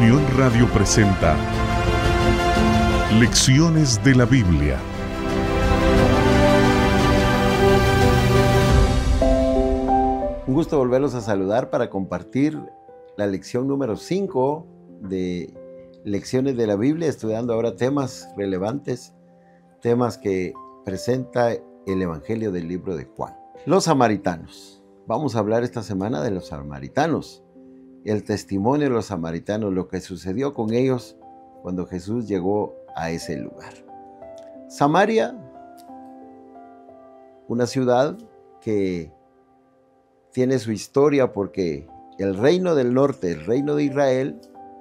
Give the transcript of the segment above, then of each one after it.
Comunión Radio presenta Lecciones de la Biblia. Un gusto volverlos a saludar para compartir la lección número 5 de Lecciones de la Biblia, estudiando ahora temas relevantes, temas que presenta el Evangelio del libro de Juan. Los samaritanos. Vamos a hablar esta semana de los samaritanos. El testimonio de los samaritanos, lo que sucedió con ellos cuando Jesús llegó a ese lugar. Samaria, una ciudad que tiene su historia porque el reino del norte, el reino de Israel,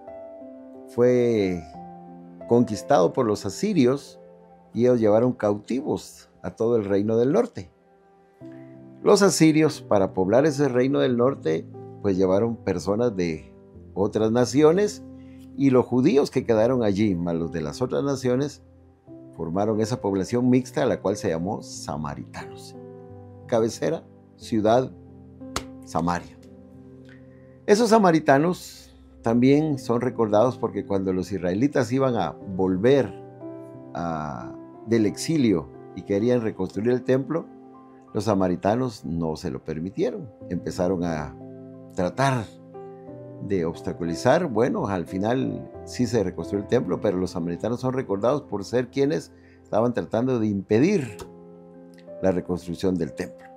fue conquistado por los asirios y ellos llevaron cautivos a todo el reino del norte. Los asirios, para poblar ese reino del norte, pues llevaron personas de otras naciones, y los judíos que quedaron allí, más los de las otras naciones, formaron esa población mixta a la cual se llamó samaritanos. Cabecera, ciudad, Samaria. Esos samaritanos también son recordados porque cuando los israelitas iban a volver del exilio y querían reconstruir el templo, los samaritanos no se lo permitieron. Empezaron a tratar de obstaculizar. Bueno, al final sí se reconstruyó el templo, pero los samaritanos son recordados por ser quienes estaban tratando de impedir la reconstrucción del templo.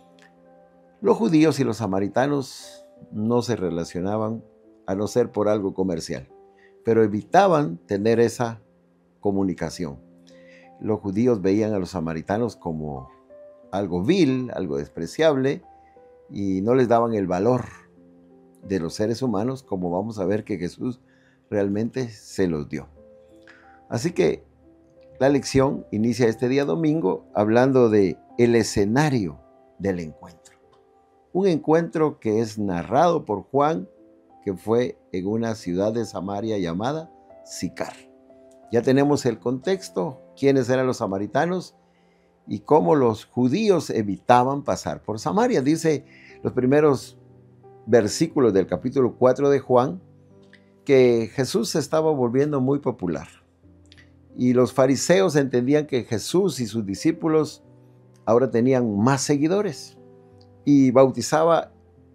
Los judíos y los samaritanos no se relacionaban a no ser por algo comercial, pero evitaban tener esa comunicación. Los judíos veían a los samaritanos como algo vil, algo despreciable, y no les daban el valor de los seres humanos, como vamos a ver que Jesús realmente se los dio. Así que la lección inicia este día domingo hablando de el escenario del encuentro. Un encuentro que es narrado por Juan, que fue en una ciudad de Samaria llamada Sicar. Ya tenemos el contexto, quiénes eran los samaritanos y cómo los judíos evitaban pasar por Samaria. Dice los primeros versículos del capítulo 4 de Juan que Jesús se estaba volviendo muy popular. Y los fariseos entendían que Jesús y sus discípulos ahora tenían más seguidores y bautizaba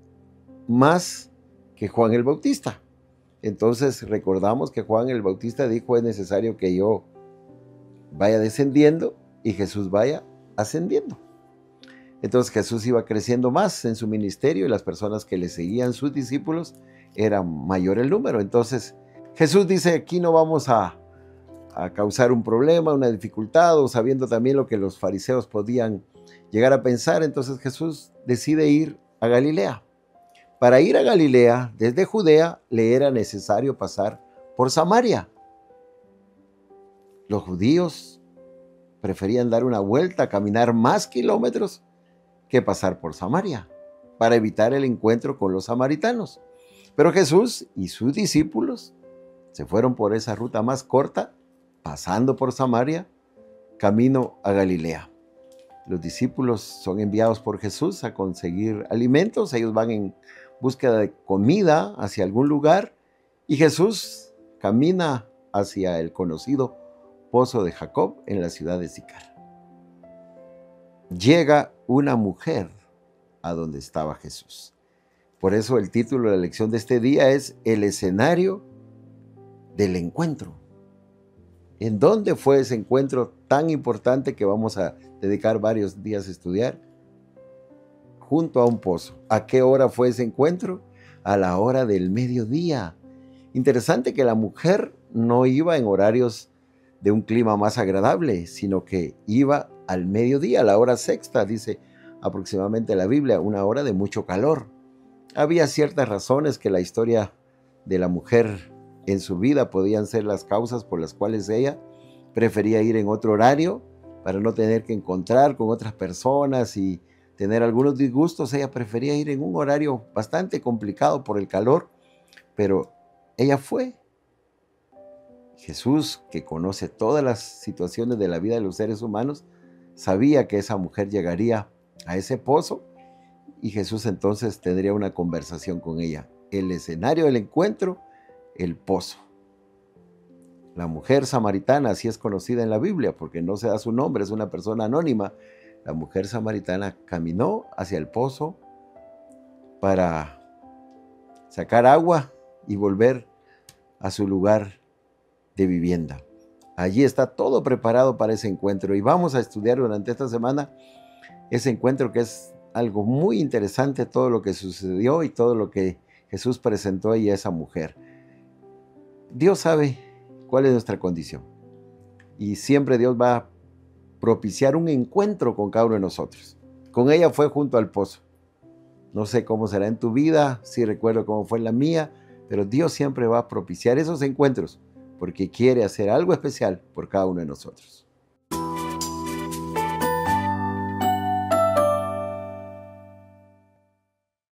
más que Juan el Bautista. Entonces recordamos que Juan el Bautista dijo: es necesario que yo vaya descendiendo y Jesús vaya ascendiendo. Entonces Jesús iba creciendo más en su ministerio y las personas que le seguían, sus discípulos, era mayor el número. Entonces Jesús dice: aquí no vamos a causar un problema, una dificultad, o sabiendo también lo que los fariseos podían llegar a pensar. Entonces Jesús decide ir a Galilea. Para ir a Galilea, desde Judea, le era necesario pasar por Samaria. Los judíos preferían dar una vuelta, caminar más kilómetros que pasar por Samaria, para evitar el encuentro con los samaritanos. Pero Jesús y sus discípulos se fueron por esa ruta más corta, pasando por Samaria, camino a Galilea. Los discípulos son enviados por Jesús a conseguir alimentos. Ellos van en búsqueda de comida hacia algún lugar y Jesús camina hacia el conocido pozo de Jacob en la ciudad de Sicar. Llega una mujer a donde estaba Jesús. Por eso el título de la lección de este día es el escenario del encuentro. ¿En dónde fue ese encuentro tan importante que vamos a dedicar varios días a estudiar? Junto a un pozo. ¿A qué hora fue ese encuentro? A la hora del mediodía. Interesante que la mujer no iba en horarios de un clima más agradable, sino que iba al mediodía, a la hora sexta, dice aproximadamente la Biblia, una hora de mucho calor. Había ciertas razones que la historia de la mujer en su vida podían ser las causas por las cuales ella prefería ir en otro horario para no tener que encontrar con otras personas y tener algunos disgustos. Ella prefería ir en un horario bastante complicado por el calor, pero ella fue. Jesús, que conoce todas las situaciones de la vida de los seres humanos, sabía que esa mujer llegaría a ese pozo y Jesús entonces tendría una conversación con ella. El escenario del encuentro el pozo. La mujer samaritana, así es conocida en la Biblia, porque no se da su nombre, es una persona anónima. La mujer samaritana caminó hacia el pozo para sacar agua y volver a su lugar de vivienda. Allí está todo preparado para ese encuentro y vamos a estudiar durante esta semana ese encuentro, que es algo muy interesante, todo lo que sucedió y todo lo que Jesús presentó ahí a esa mujer. Dios sabe cuál es nuestra condición y siempre Dios va a propiciar un encuentro con cada uno de nosotros. Con ella fue junto al pozo. No sé cómo será en tu vida, sí recuerdo cómo fue en la mía, pero Dios siempre va a propiciar esos encuentros porque quiere hacer algo especial por cada uno de nosotros.